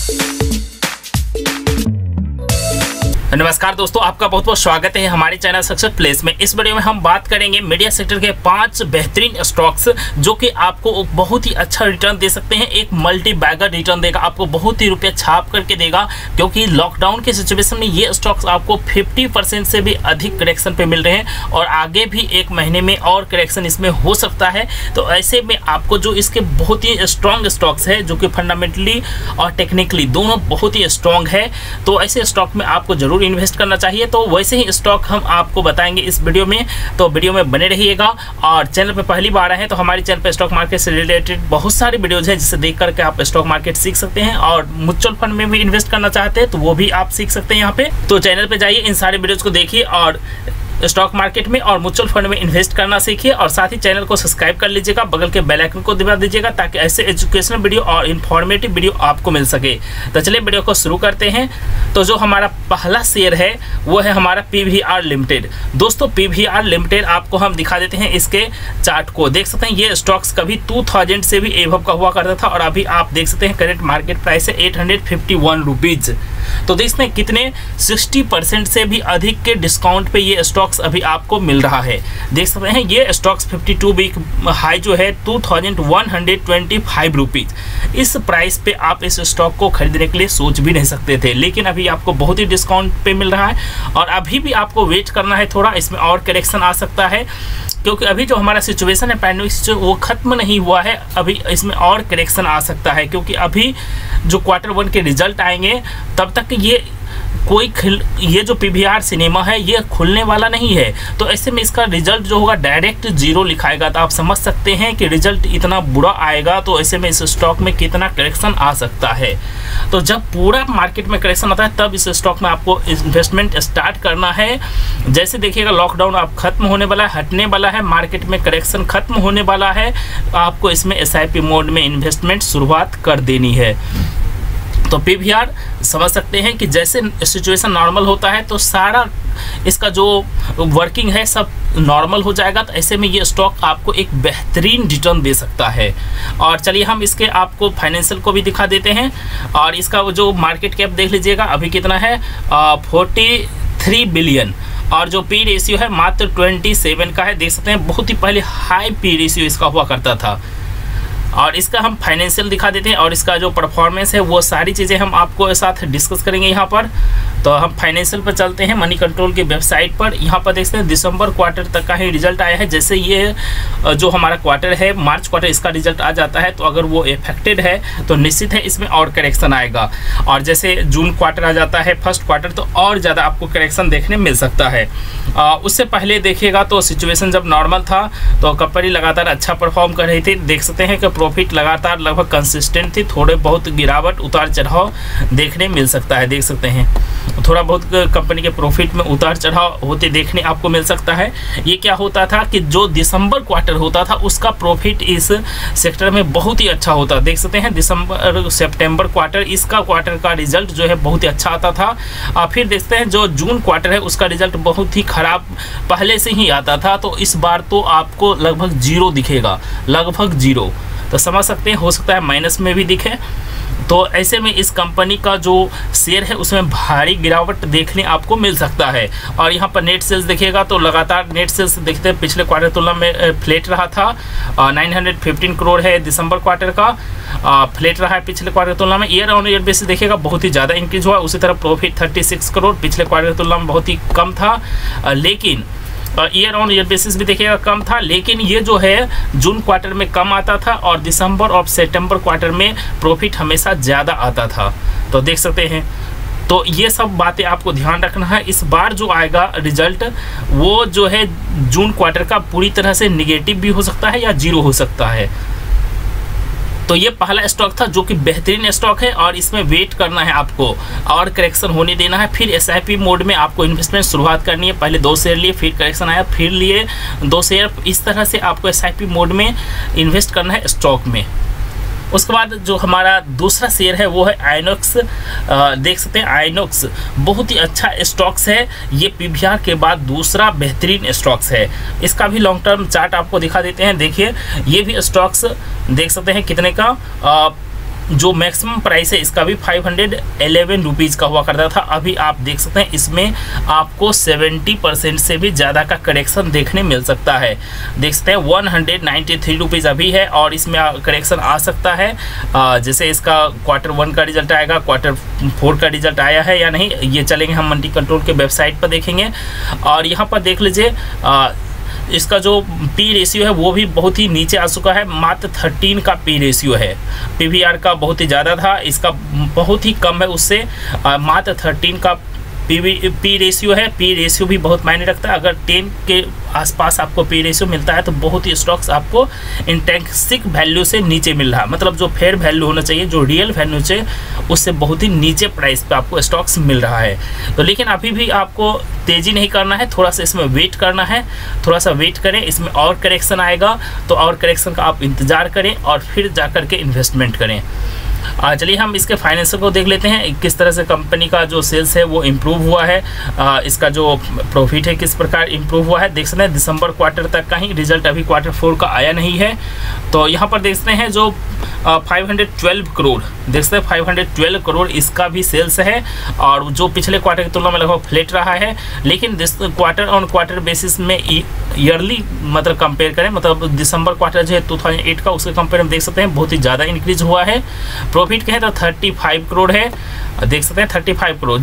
नमस्कार दोस्तों, आपका बहुत बहुत स्वागत है हमारे चैनल सक्सेस प्लेस में। इस वीडियो में हम बात करेंगे मीडिया सेक्टर के 5 बेहतरीन स्टॉक्स जो कि आपको बहुत ही अच्छा रिटर्न दे सकते हैं। एक मल्टी बैगर रिटर्न देगा, आपको बहुत ही रुपया छाप करके देगा, क्योंकि लॉकडाउन के सिचुएशन में ये स्टॉक्स आपको 50% से भी अधिक करेक्शन पे मिल रहे हैं और आगे भी एक महीने में और करेक्शन इसमें हो सकता है। तो ऐसे में आपको जो इसके बहुत ही स्ट्रॉन्ग स्टॉक्स है जो कि फंडामेंटली और टेक्निकली दोनों बहुत ही स्ट्रॉन्ग है, तो ऐसे स्टॉक में आपको जरूर इन्वेस्ट करना चाहिए। तो वैसे ही स्टॉक हम आपको बताएंगे इस वीडियो में, तो वीडियो में बने रहिएगा। और चैनल पे पहली बार आए हैं तो हमारे चैनल पे स्टॉक मार्केट से रिलेटेड बहुत सारे वीडियोज हैं जिसे देख करके आप स्टॉक मार्केट सीख सकते हैं, और म्यूचुअल फंड में भी इन्वेस्ट करना चाहते हैं तो वो भी आप सीख सकते हैं यहाँ पे। तो चैनल पे जाइए, इन सारे वीडियोज को देखिए और स्टॉक मार्केट में और म्यूचुअल फंड में इन्वेस्ट करना सीखिए। और साथ ही चैनल को सब्सक्राइब कर लीजिएगा, बगल के बेल आइकन को दबा दीजिएगा ताकि ऐसे एजुकेशनल वीडियो और इन्फॉर्मेटिव वीडियो आपको मिल सके। तो चलिए वीडियो को शुरू करते हैं। तो जो हमारा पहला शेयर है वो है हमारा PVR लिमिटेड। दोस्तों PVR लिमिटेड आपको हम दिखा देते हैं, इसके चार्ट को देख सकते हैं। ये स्टॉक्स कभी 2000 से भी एबव का हुआ करता था और अभी आप देख सकते हैं करेंट मार्केट प्राइस है 851 रुपीज। तो देख सकते हैं कितने 60% से भी अधिक के डिस्काउंट पे ये स्टॉक्स अभी आपको मिल रहा है। देख सकते हैं ये स्टॉक्स 52 वीक हाई जो है 2125 रुपीज। इस प्राइस पे आप इस स्टॉक को खरीदने के लिए सोच भी नहीं सकते थे, लेकिन अभी आपको बहुत ही डिस्काउंट पे मिल रहा है और अभी भी आपको वेट करना है थोड़ा, इसमें और करेक्शन आ सकता है क्योंकि अभी जो हमारा सिचुएशन है पैंडेमिक सिचुएशन वो खत्म नहीं हुआ है। अभी इसमें और करेक्शन आ सकता है क्योंकि अभी जो Q1 के रिजल्ट आएंगे तब तक ये जो PVR सिनेमा है ये खुलने वाला नहीं है। तो ऐसे में इसका रिजल्ट जो होगा डायरेक्ट 0 लिखाएगा। तो आप समझ सकते हैं कि रिजल्ट इतना बुरा आएगा, तो ऐसे में इस स्टॉक में कितना करेक्शन आ सकता है। तो जब पूरा मार्केट में करेक्शन आता है तब इस स्टॉक में आपको इन्वेस्टमेंट स्टार्ट करना है। जैसे देखिएगा लॉकडाउन आप खत्म होने वाला है, हटने वाला है, मार्केट में करेक्शन खत्म होने वाला है, आपको इसमें SIP मोड में इन्वेस्टमेंट शुरुआत कर देनी है। तो PVR समझ सकते हैं कि जैसे सिचुएशन नॉर्मल होता है तो सारा इसका जो वर्किंग है सब नॉर्मल हो जाएगा। तो ऐसे में ये स्टॉक आपको एक बेहतरीन रिटर्न दे सकता है। और चलिए हम इसके आपको फाइनेंशियल को भी दिखा देते हैं और इसका जो मार्केट कैप देख लीजिएगा अभी कितना है 43 बिलियन और जो P रेशियो है मात्र 27 का है। देख सकते हैं बहुत ही पहले हाई P रेशियो इसका हुआ करता था। और इसका हम फाइनेंशियल दिखा देते हैं और इसका जो परफॉर्मेंस है वो सारी चीज़ें हम आपको साथ डिस्कस करेंगे यहाँ पर। तो हम फाइनेंशियल पर चलते हैं, मनी कंट्रोल की वेबसाइट पर। यहाँ पर देखते हैं दिसंबर क्वार्टर तक का ही रिजल्ट आया है। जैसे ये जो हमारा क्वार्टर है मार्च क्वार्टर, इसका रिजल्ट आ जाता है तो अगर वो इफेक्टेड है तो निश्चित है इसमें और करेक्शन आएगा। और जैसे जून क्वार्टर आ जाता है फर्स्ट क्वार्टर, तो और ज़्यादा आपको करेक्शन देखने मिल सकता है। उससे पहले देखिएगा तो सिचुएशन जब नॉर्मल था तो कंपनी लगातार अच्छा परफॉर्म कर रही थी। देख सकते हैं कि प्रॉफिट लगातार लगभग कंसिस्टेंट थी, थोड़े बहुत गिरावट उतार चढ़ाव देखने मिल सकता है। देख सकते हैं थोड़ा बहुत कंपनी के प्रॉफिट में उतार चढ़ाव होते देखने आपको मिल सकता है। ये क्या होता था कि जो दिसंबर क्वार्टर होता था उसका प्रॉफिट इस सेक्टर में बहुत ही अच्छा होता। देख सकते हैं दिसंबर सितंबर क्वार्टर, इसका क्वार्टर का रिजल्ट जो है बहुत ही अच्छा आता था। फिर देखते हैं जो जून क्वार्टर है उसका रिजल्ट बहुत ही खराब पहले से ही आता था। तो इस बार तो आपको लगभग 0 दिखेगा, लगभग 0। तो समझ सकते हैं हो सकता है माइनस में भी दिखे। तो ऐसे में इस कंपनी का जो शेयर है उसमें भारी गिरावट देखने आपको मिल सकता है। और यहाँ पर नेट सेल्स देखिएगा तो लगातार नेट सेल्स देखते हैं पिछले क्वार्टर तुलना में फ्लैट रहा था। 915 करोड़ है दिसंबर क्वार्टर का, फ्लैट रहा है पिछले क्वार्टर तुलना में। ईयर ऑन ईयर बेसिस देखिएगा बहुत ही ज़्यादा इंक्रीज हुआ। उसी तरह प्रॉफिट 36 करोड़ पिछले क्वार्टर तुलना में बहुत ही कम था, लेकिन ईयर ऑन ईयर बेसिस भी देखिएगा कम था। लेकिन ये जो है जून क्वार्टर में कम आता था और दिसंबर और सितंबर क्वार्टर में प्रॉफिट हमेशा ज़्यादा आता था। तो देख सकते हैं, तो ये सब बातें आपको ध्यान रखना है। इस बार जो आएगा रिजल्ट वो जो है जून क्वार्टर का पूरी तरह से निगेटिव भी हो सकता है या 0 हो सकता है। तो ये पहला स्टॉक था जो कि बेहतरीन स्टॉक है और इसमें वेट करना है आपको और करेक्शन होने देना है। फिर SIP मोड में आपको इन्वेस्टमेंट शुरुआत करनी है। पहले 2 शेयर लिए, फिर करेक्शन आया, फिर लिए 2 शेयर। इस तरह से आपको SIP मोड में इन्वेस्ट करना है स्टॉक में। उसके बाद जो हमारा दूसरा शेयर है वो है आइनॉक्स। देख सकते हैं आइनॉक्स बहुत ही अच्छा स्टॉक्स है। ये PVR के बाद दूसरा बेहतरीन स्टॉक्स है। इसका भी लॉन्ग टर्म चार्ट आपको दिखा देते हैं। देखिए ये भी स्टॉक्स देख सकते हैं कितने का जो मैक्सिमम प्राइस है इसका भी 511 रुपीज़ का हुआ करता था। अभी आप देख सकते हैं इसमें आपको 70% से भी ज़्यादा का करेक्शन देखने मिल सकता है। देख सकते हैं 193 रुपीज़ अभी है और इसमें करेक्शन आ सकता है। जैसे इसका क्वार्टर 1 का रिजल्ट आएगा, क्वार्टर 4 का रिजल्ट आया है या नहीं, ये चलेंगे हम मंडी कंट्रोल के वेबसाइट पर देखेंगे। और यहाँ पर देख लीजिए इसका जो पी रेशियो है वो भी बहुत ही नीचे आ चुका है, मात्र 13 का पी रेशियो है। पीवीआर का बहुत ही ज़्यादा था, इसका बहुत ही कम है, उससे मात्र 13 का पी रेशियो है। पी रेशियो भी बहुत मायने रखता है। अगर 10 के आसपास आपको पी रेशियो मिलता है तो बहुत ही स्टॉक्स आपको इंट्रिंसिक वैल्यू से नीचे मिल रहा है, मतलब जो फेयर वैल्यू होना चाहिए, जो रियल वैल्यू चाहिए, उससे बहुत ही नीचे प्राइस पे आपको स्टॉक्स मिल रहा है। तो लेकिन अभी भी आपको तेज़ी नहीं करना है, थोड़ा सा इसमें वेट करना है, थोड़ा सा वेट करें, इसमें और करेक्शन आएगा तो और करेक्शन का आप इंतज़ार करें और फिर जा कर के इन्वेस्टमेंट करें। चलिए हम इसके फाइनेंशियल को देख लेते हैं, किस तरह से कंपनी का जो सेल्स है वो इम्प्रूव हुआ है, इसका जो प्रॉफिट है किस प्रकार इम्प्रूव हुआ है। देख सकते हैं दिसंबर क्वार्टर तक का ही रिजल्ट अभी क्वार्टर 4 का आया नहीं है। तो यहाँ पर देखते हैं जो 512 करोड़, देख सकते हैं 512 करोड़ इसका भी सेल्स है और जो पिछले क्वार्टर की तुलना में लगभग फ्लैट रहा है। लेकिन क्वार्टर ऑन क्वार्टर बेसिस में ईयरली मतलब कंपेयर करें, मतलब दिसंबर क्वार्टर जो है 2008 का, उसके कंपेयर में देख सकते हैं बहुत ही ज़्यादा इंक्रीज हुआ है। प्रॉफिट कहें तो 35 करोड़ है, देख सकते हैं 35 करोड़,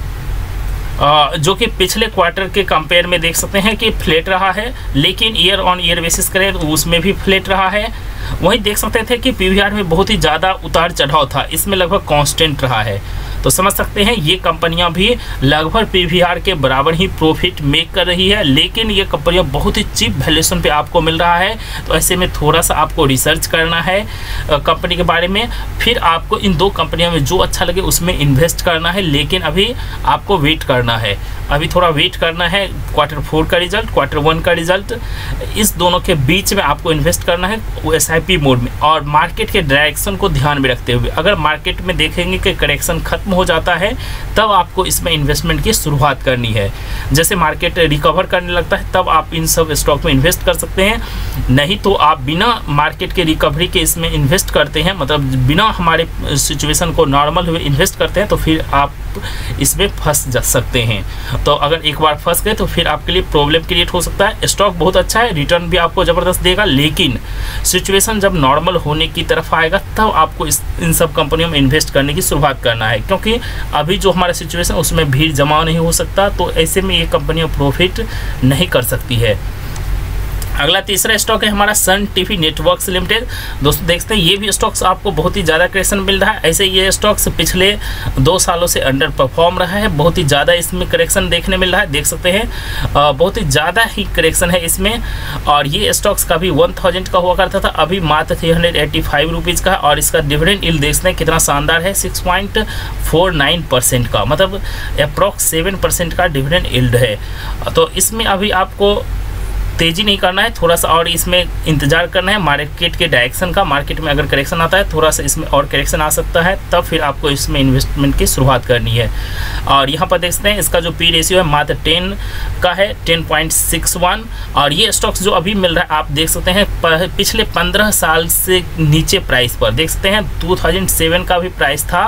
जो कि पिछले क्वार्टर के कंपेयर में देख सकते हैं कि फ्लैट रहा है। लेकिन ईयर ऑन ईयर बेसिस करें तो उसमें भी फ्लैट रहा है। वहीं देख सकते थे कि पीवीआर में बहुत ही ज़्यादा उतार चढ़ाव था, इसमें लगभग कांस्टेंट रहा है। तो समझ सकते हैं ये कंपनियां भी लगभग पीवीआर के बराबर ही प्रॉफिट मेक कर रही है, लेकिन ये कंपनियां बहुत ही चीप वैल्यूएशन पे आपको मिल रहा है। तो ऐसे में थोड़ा सा आपको रिसर्च करना है कंपनी के बारे में, फिर आपको इन दो कंपनियों में जो अच्छा लगे उसमें इन्वेस्ट करना है। लेकिन अभी आपको वेट करना है, अभी थोड़ा वेट करना है क्वार्टर 4 का रिजल्ट, क्वार्टर 1 का रिजल्ट, इस दोनों के बीच में आपको इन्वेस्ट करना है SIP मोड में और मार्केट के डायरेक्शन को ध्यान में रखते हुए। अगर मार्केट में देखेंगे कि करेक्शन खत्म हो जाता है तब आपको इसमें इन्वेस्टमेंट की शुरुआत करनी है। जैसे मार्केट रिकवर करने लगता है तब आप इन सब स्टॉक में इन्वेस्ट कर सकते हैं, नहीं तो आप बिना मार्केट के रिकवरी के इसमें इन्वेस्ट करते हैं, मतलब बिना हमारे सिचुएशन को नॉर्मल हुए इन्वेस्ट करते हैं तो फिर आप इसमें फंस जा सकते हैं। तो अगर एक बार फंस गए तो फिर आपके लिए प्रॉब्लम क्रिएट हो सकता है। स्टॉक बहुत अच्छा है, रिटर्न भी आपको ज़बरदस्त देगा, लेकिन सिचुएशन जब नॉर्मल होने की तरफ आएगा तब आपको इन सब कंपनियों में इन्वेस्ट करने की शुरुआत करना है, क्योंकि अभी जो हमारा सिचुएशन उसमें भीड़ जमा नहीं हो सकता। तो ऐसे में ये कंपनियां प्रॉफिट नहीं कर सकती है। अगला तीसरा स्टॉक है हमारा सन टीवी नेटवर्क्स लिमिटेड। दोस्तों देखते हैं ये भी स्टॉक्स आपको बहुत ही ज़्यादा करेक्शन मिल रहा है। ऐसे ये स्टॉक्स पिछले 2 सालों से अंडर परफॉर्म रहा है, बहुत ही ज़्यादा इसमें करेक्शन देखने मिल रहा है। देख सकते हैं बहुत ही ज़्यादा ही करेक्शन है इसमें। और ये स्टॉक्स का भी 1000 का हुआ करता था, अभी मात्र 385 रुपीज़ का है। और इसका डिविडेंड यील्ड देखते हैं कितना शानदार है, 6.49% का, मतलब अप्रॉक्स 7% का डिविडेंड यील्ड है। तो इसमें अभी आपको तेज़ी नहीं करना है, थोड़ा सा और इसमें इंतज़ार करना है मार्केट के डायरेक्शन का। मार्केट में अगर करेक्शन आता है थोड़ा सा इसमें और करेक्शन आ सकता है, तब फिर आपको इसमें इन्वेस्टमेंट की शुरुआत करनी है। और यहाँ पर देखते हैं इसका जो पी रेशियो है मात्र 10 का है, 10.61। और ये स्टॉक्स जो अभी मिल रहा है आप देख सकते हैं पिछले 15 साल से नीचे प्राइस पर, देख सकते हैं 2007 का भी प्राइस था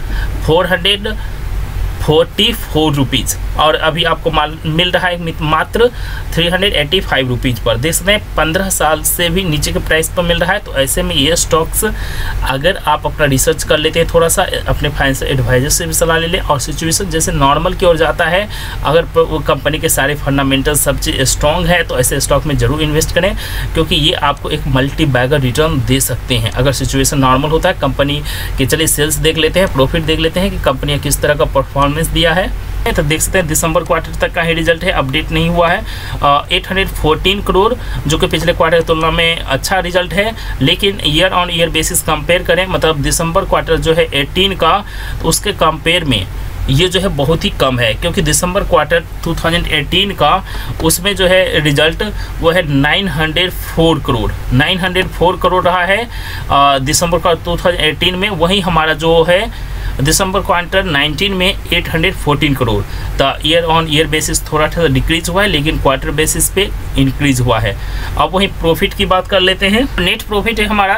444 रुपीज़ और अभी आपको मिल रहा है मात्र 385 रुपीज़ पर। देख सकते हैं 15 साल से भी नीचे के प्राइस पर मिल रहा है। तो ऐसे में ये स्टॉक्स अगर आप अपना रिसर्च कर लेते हैं, थोड़ा सा अपने फाइनेंशियल एडवाइजर से भी सलाह ले लें और सिचुएशन जैसे नॉर्मल की ओर जाता है, अगर वो कंपनी के सारे फंडामेंटल सब चीज़ स्ट्रॉन्ग है तो ऐसे स्टॉक में ज़रूर इन्वेस्ट करें, क्योंकि ये आपको एक मल्टी बैगर रिटर्न दे सकते हैं। अगर सिचुएशन नॉर्मल होता है, कंपनी के चलिए सेल्स देख लेते हैं, प्रॉफिट देख लेते हैं कि कंपनी किस तरह का परफॉर्मेंस दिया है। तो देख सकते हैं दिसंबर क्वार्टर तक का ही रिजल्ट है, अपडेट नहीं हुआ है। 814 करोड़ जो कि पिछले क्वार्टर की तुलना में अच्छा रिजल्ट है, लेकिन year on year basis compare करें, मतलब दिसंबर क्वार्टर जो है 18 का, तो उसके कंपेयर में ये जो है बहुत ही कम है, क्योंकि दिसंबर क्वार्टर 2018 का उसमें जो है रिजल्ट वो है 904 करोड़ रहा है दिसंबर का 2018 में। वहीं हमारा जो है दिसंबर क्वार्टर 19 में 814 करोड़। तो ईयर ऑन ईयर बेसिस थोड़ा सा डिक्रीज हुआ है, लेकिन क्वार्टर बेसिस पे इंक्रीज हुआ है। अब वहीं प्रॉफिट की बात कर लेते हैं। नेट प्रॉफिट है हमारा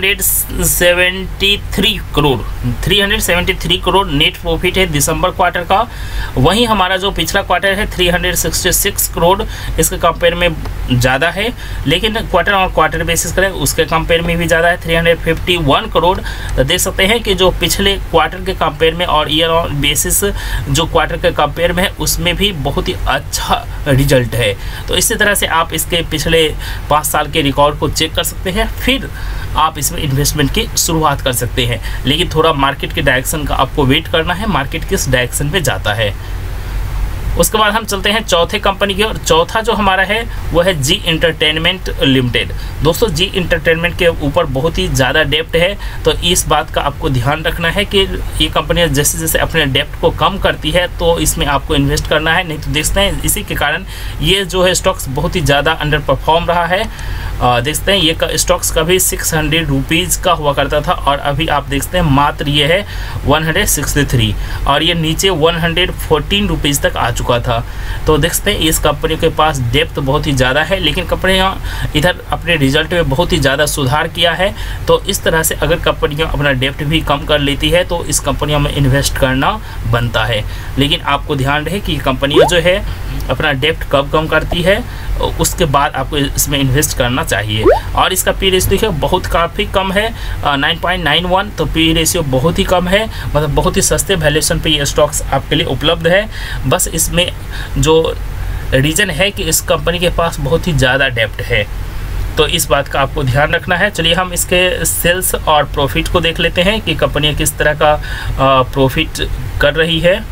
373 करोड़ नेट प्रॉफिट है दिसंबर क्वार्टर का। वहीं हमारा जो पिछला क्वार्टर है 366 करोड़, इसके कंपेयर में ज़्यादा है, लेकिन क्वार्टर और क्वार्टर बेसिस करें उसके कंपेयर में भी ज़्यादा है 351 करोड़। तो देख सकते हैं कि जो पिछले क्वार्टर के कंपेयर में और ईयर ऑन बेसिस जो क्वार्टर के कंपेयर में है उसमें भी बहुत ही अच्छा रिजल्ट है। तो इसी तरह से आप इसके पिछले 5 साल के रिकॉर्ड को चेक कर सकते हैं, फिर आप इसमें इन्वेस्टमेंट की शुरुआत कर सकते हैं। लेकिन थोड़ा मार्केट के डायरेक्शन का आपको वेट करना है, मार्केट किस डायरेक्शन में जाता है। उसके बाद हम चलते हैं चौथे कंपनी की, और चौथा जो हमारा है वो है जी एंटरटेनमेंट लिमिटेड। दोस्तों जी एंटरटेनमेंट के ऊपर बहुत ही ज़्यादा डेप्ट है, तो इस बात का आपको ध्यान रखना है कि ये कंपनियां जैसे जैसे अपने डेप्ट को कम करती है तो इसमें आपको इन्वेस्ट करना है, नहीं तो देखते हैं इसी के कारण ये जो है स्टॉक्स बहुत ही ज़्यादा अंडर परफॉर्म रहा है। देखते हैं ये स्टॉक्स कभी 600 रुपीज़ का हुआ करता था और अभी आप देखते हैं मात्र ये है 163, और ये नीचे 114 रुपीज़ तक आ चुका था। तो देखते हैं इस कंपनी के पास डेप्थ बहुत ही ज़्यादा है, लेकिन कंपनियां इधर अपने रिजल्ट में बहुत ही ज़्यादा सुधार किया है। तो इस तरह से अगर कंपनियां अपना डेप्थ भी कम कर लेती है तो इस कंपनियों में इन्वेस्ट करना बनता है। लेकिन आपको ध्यान रहे कि कंपनियां जो है अपना डेप्थ कब कम करती है उसके बाद आपको इसमें इन्वेस्ट करना चाहिए। और इसका पी रेशियो देखिए बहुत काफ़ी कम है 9.91, तो पी रेशियो बहुत ही कम है, मतलब बहुत ही सस्ते वैल्यूएशन पे ये स्टॉक्स आपके लिए उपलब्ध है। बस इसमें जो रीज़न है कि इस कंपनी के पास बहुत ही ज़्यादा डेप्ट है, तो इस बात का आपको ध्यान रखना है। चलिए हम इसके सेल्स और प्रॉफिट को देख लेते हैं कि कंपनियाँ किस तरह का प्रॉफिट कर रही है।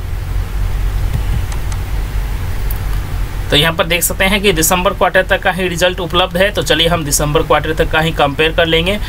तो यहाँ पर देख सकते हैं कि दिसंबर क्वार्टर तक का ही रिजल्ट उपलब्ध है। तो चलिए हम दिसंबर क्वार्टर तक का ही कंपेयर कर लेंगे।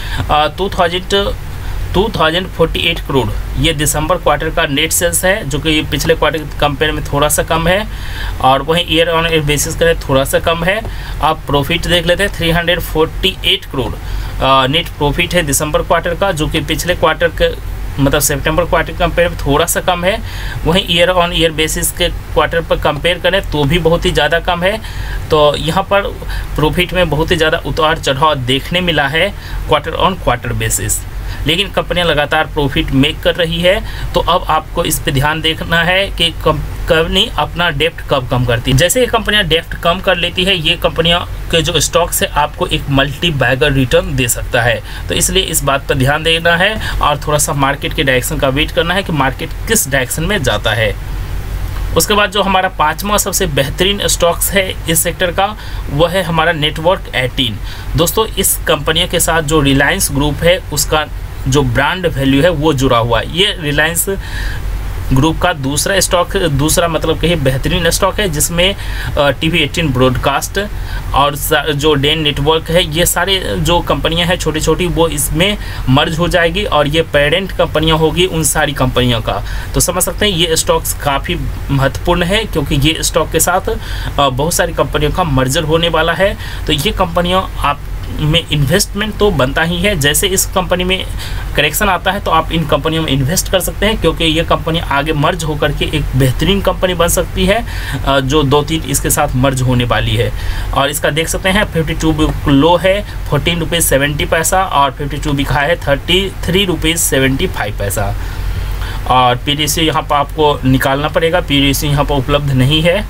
2048 करोड़ ये दिसंबर क्वार्टर का नेट सेल्स है, जो कि पिछले क्वार्टर के कंपेयर में थोड़ा सा कम है, और वहीं ईयर ऑन ईयर बेसिस करें थोड़ा सा कम है। आप प्रॉफिट देख लेते हैं 348 करोड़ नेट प्रॉफिट है दिसंबर क्वार्टर का, जो कि पिछले क्वार्टर के मतलब सितंबर क्वार्टर कंपेयर में थोड़ा सा कम है। वहीं ईयर ऑन ईयर बेसिस के क्वार्टर पर कंपेयर करें तो भी बहुत ही ज़्यादा कम है। तो यहाँ पर प्रॉफिट में बहुत ही ज़्यादा उतार चढ़ाव देखने मिला है क्वार्टर ऑन क्वार्टर बेसिस, लेकिन कंपनियां लगातार प्रॉफिट मेक कर रही है। तो अब आपको इस पे ध्यान देखना है कि कंपनी अपना डेप्ट कब कम करती है। जैसे ये कंपनियां डेप्ट कम कर लेती है, ये कंपनियां के जो स्टॉक्स है आपको एक मल्टी बैगर रिटर्न दे सकता है। तो इसलिए इस बात पर ध्यान देना है और थोड़ा सा मार्केट के डायरेक्शन का वेट करना है कि मार्केट किस डायरेक्शन में जाता है। उसके बाद जो हमारा पांचवा सबसे बेहतरीन स्टॉक्स है इस सेक्टर का, वह है हमारा नेटवर्क 18। दोस्तों इस कंपनियों के साथ जो रिलायंस ग्रुप है उसका जो ब्रांड वैल्यू है वो जुड़ा हुआ है। ये रिलायंस ग्रुप का दूसरा मतलब कहीं बेहतरीन स्टॉक है, जिसमें टीवी 18 ब्रॉडकास्ट और जो डेन नेटवर्क है, ये सारे जो कंपनियां हैं छोटी छोटी वो इसमें मर्ज हो जाएगी और ये पेरेंट कंपनियां होगी उन सारी कंपनियों का। तो समझ सकते हैं ये स्टॉक्स काफ़ी महत्वपूर्ण है, क्योंकि ये स्टॉक के साथ बहुत सारी कंपनियों का मर्जर होने वाला है। तो ये कंपनियाँ आप में इन्वेस्टमेंट तो बनता ही है। जैसे इस कंपनी में करेक्शन आता है तो आप इन कंपनियों में इन्वेस्ट कर सकते हैं, क्योंकि ये कंपनी आगे मर्ज होकर के एक बेहतरीन कंपनी बन सकती है जो 2-3 इसके साथ मर्ज होने वाली है। और इसका देख सकते हैं 52 लो है 14 रुपीज़ 70 पैसा और 52 बिका है 33 रुपीज़ 75 पैसा। और पी रेशियो यहाँ पर आपको निकालना पड़ेगा, पी रेशियो यहाँ पर उपलब्ध नहीं है।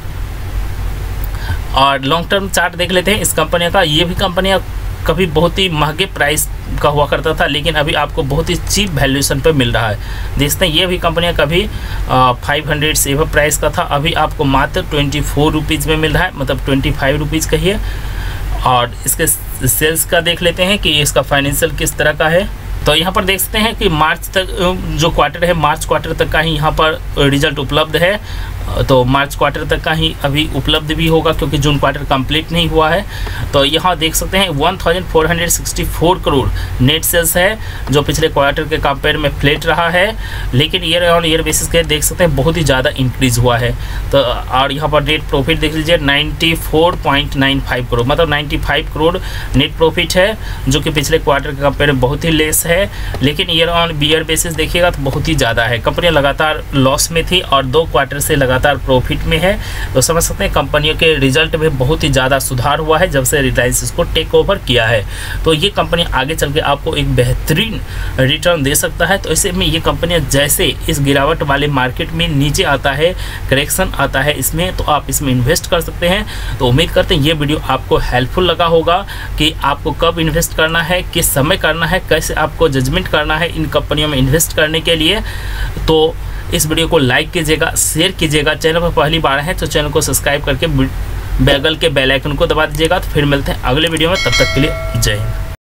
और लॉन्ग टर्म चार्ट देख लेते हैं इस कंपनी का। ये भी कंपनियाँ कभी बहुत ही महंगे प्राइस का हुआ करता था, लेकिन अभी आपको बहुत ही चीप वैल्यूएशन पे मिल रहा है। देखते हैं ये भी कंपनियां कभी 500 से प्राइस का था, अभी आपको मात्र 24 रुपीज़ में मिल रहा है, मतलब 25 रुपीज़ कहिए। और इसके सेल्स का देख लेते हैं कि इसका फाइनेंशियल किस तरह का है। तो यहाँ पर देख सकते हैं कि मार्च तक जो क्वार्टर है, मार्च क्वार्टर तक का ही यहाँ पर रिजल्ट उपलब्ध है। तो मार्च क्वार्टर तक का ही अभी उपलब्ध भी होगा, क्योंकि जून क्वार्टर कंप्लीट नहीं हुआ है। तो यहाँ देख सकते हैं 1464 करोड़ नेट सेल्स है, जो पिछले क्वार्टर के कंपेयर में फ्लैट रहा है, लेकिन ईयर ऑन ईयर बेसिस के देख सकते हैं बहुत ही ज़्यादा इंक्रीज हुआ है। तो और यहाँ पर नेट प्रॉफिट देख लीजिए 94.95 करोड़, मतलब 95 करोड़ नेट प्रॉफिट है, जो कि पिछले क्वार्टर के कंपेयर में बहुत ही लेस है, लेकिन ईयर ऑन ईयर बेसिस देखिएगा तो बहुत ही ज़्यादा है। कंपनियाँ लगातार लॉस में थी और 2 क्वार्टर से लगातार प्रॉफिट में है। तो समझ सकते हैं कंपनियों के रिजल्ट में बहुत ही ज़्यादा सुधार हुआ है जब से रिलायंस इसको टेक ओवर किया है। तो ये कंपनी आगे चल के आपको एक बेहतरीन रिटर्न दे सकता है। तो ऐसे में ये कंपनियां जैसे इस गिरावट वाले मार्केट में नीचे आता है, करेक्शन आता है इसमें, तो आप इसमें इन्वेस्ट कर सकते हैं। तो उम्मीद करते हैं ये वीडियो आपको हेल्पफुल लगा होगा कि आपको कब इन्वेस्ट करना है, किस समय करना है, कैसे आपको जजमेंट करना है इन कंपनियों में इन्वेस्ट करने के लिए। तो इस वीडियो को लाइक कीजिएगा, शेयर कीजिएगा। चैनल पर पहली बार है तो चैनल को सब्सक्राइब करके बगल के बेल आइकन को दबा दीजिएगा। तो फिर मिलते हैं अगले वीडियो में, तब तक के लिए जय हिंद।